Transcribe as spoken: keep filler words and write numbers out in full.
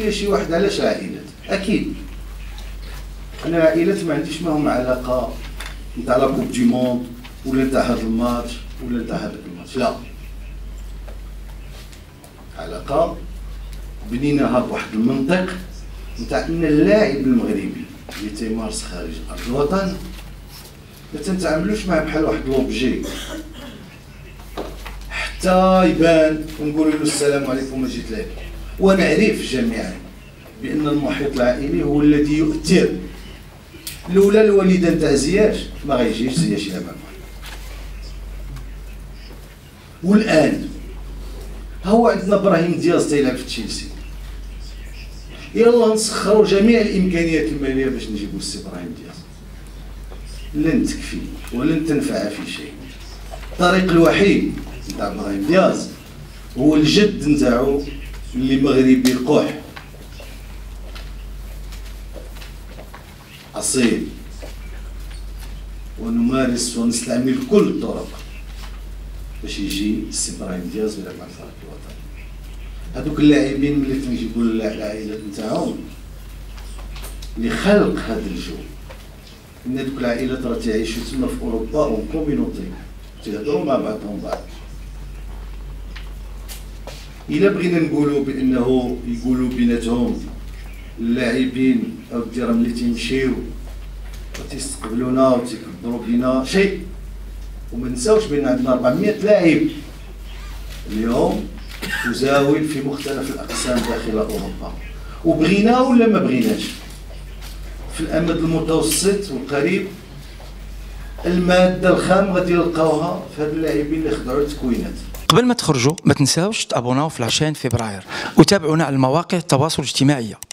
لي شي واحد علاش العائلات؟ اكيد انا العائلات ما عنديش معهم علاقه نتاع لا كوب دي موند ولا نتاع هذا الماتش ولا نتاع هذاك الماتش، لا، علاقه بنيناها بواحد المنطق نتاع ان اللاعب المغربي اللي تيمارس خارج ارض الوطن ما تنتعاملوش معاه بحال واحد لوبجي حتى يبان ونقول له السلام عليكم ما جيت لك. ونعرف جميعا بان المحيط العائلي هو الذي يؤثر. لولا الوالده نتاع زياش ما غيجيش زياش يلعب مع المحيط. والان هو عندنا ابراهيم دياز تيلعب في تشيلسي، يلا نسخروا جميع الامكانيات الماليه باش نجيبوا السي ابراهيم دياز، لن تكفي ولن تنفع في شيء. الطريق الوحيد نتاع ابراهيم دياز هو الجد نتاعو اللي مغربي قح اصيل، ونمارس ونستعمل كل الطرق باش يجي السي ابراهيم دياز ويلعب مع الفريق الوطني. هذوك اللاعبين ملي تنجيبوا العائلات نتاعهم لخلق هذا الجو، ان هذوك العائلات راه تعيشوا تما في اوروبا اون كوميونيتي تيهضروا مع بعضهم بعض. الا بغينا نقولوا بانه يقولوا بيناتهم اللاعبين اودي راه ملي تيمشيو وتيستقبلونا وتيكبروا بينا شيء، وما نساوش بان عندنا أربعمائة لاعب اليوم تزاول في مختلف الاقسام داخل اوروبا، وبغينا ولا ما بغيناش في الامد المتوسط والقريب الماده الخام غادي نلقاوها في هاد اللاعبين اللي خضعوا للتكوينات. قبل ما تخرجوا ما تنساوش تابوناو في العشرين فبراير وتابعونا على مواقع التواصل الاجتماعي.